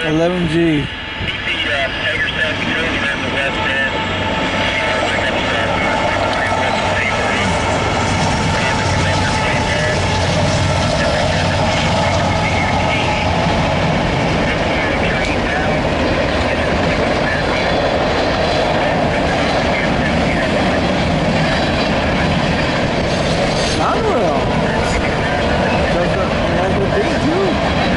11G. Unreal. That's the thing too.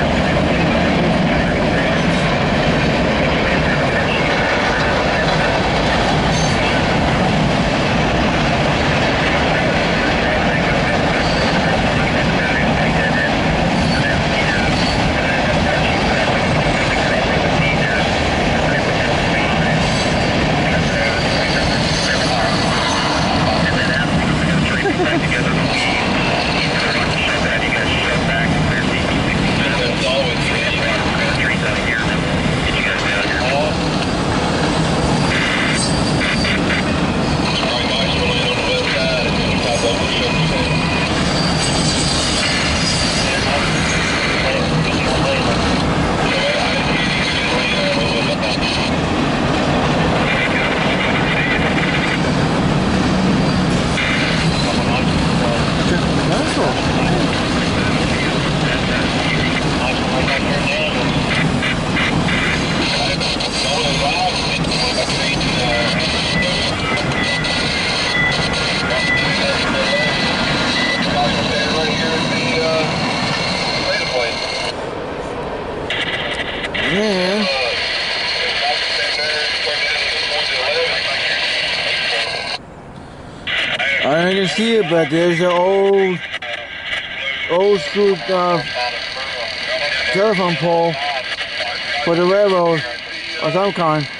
Yeah. I didn't see it, but there's an old school telephone pole for the railroad of some kind.